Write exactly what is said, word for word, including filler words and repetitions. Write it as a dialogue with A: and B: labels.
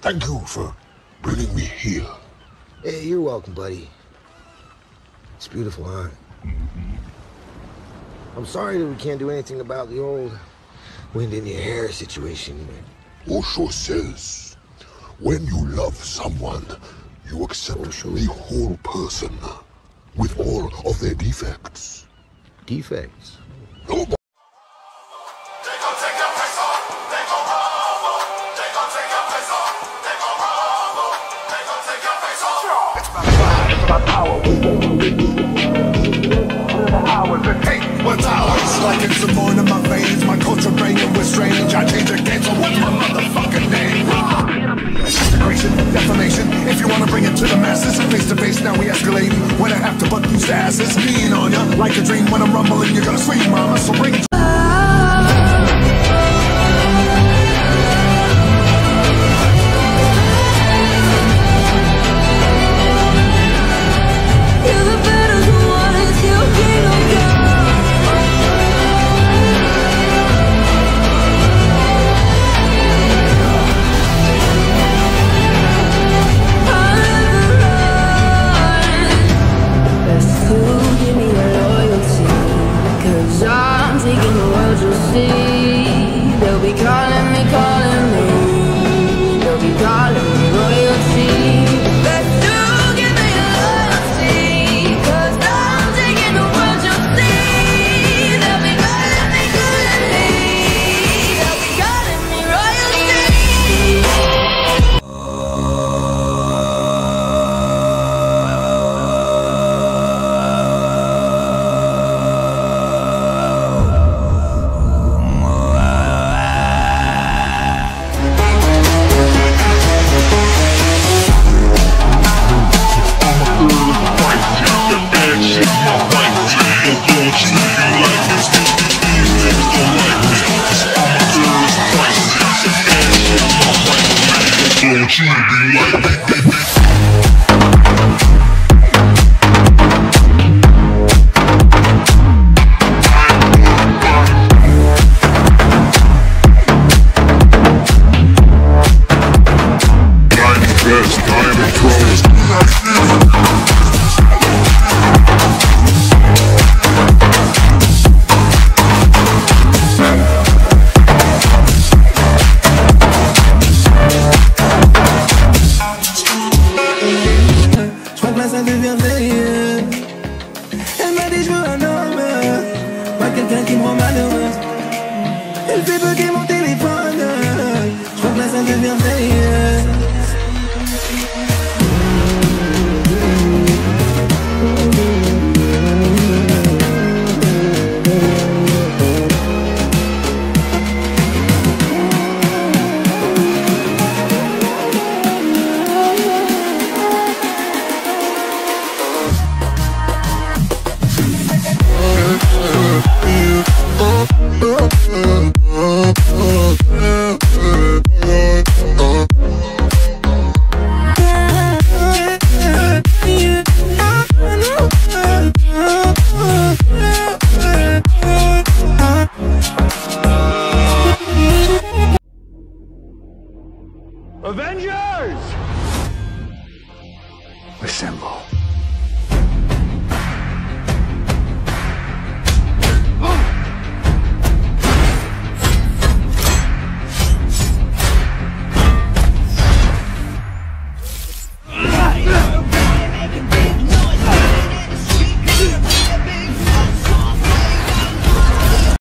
A: Thank you for bringing me here.
B: Hey, you're welcome, buddy. It's beautiful, huh?
A: Mm-hmm.
B: I'm sorry that we can't do anything about the old wind in your hair situation.
A: Osho says, when you love someone, you accept
B: Osho.
A: the whole person with all of their defects.
B: Defects?
A: No.
C: What's ours? Like it's a born in my veins, my culture banging with strange. I change again, so what's my motherfucking name? Desecration, defamation. If you wanna bring it to the masses, face to face, now we escalating. When I have to butt these asses, lean on ya like a dream. When I'm rumbling, you're gonna scream, mama. So bring it.
D: They'll be calling me, calling me. They'll be calling me royalty. Best to give me loyalty, 'cause I'm taking the world, you'll see. They'll be calling me, calling me. They'll be calling me royalty.
A: Don't you be like me, baby.
E: Ça devient sérieux. Elle m'a dit je veux un homme, pas quelqu'un qui me rend malheureuse. Elle fait bugger mon téléphone. Je crois que là ça devient sérieux.
C: Avengers!
A: Assemble.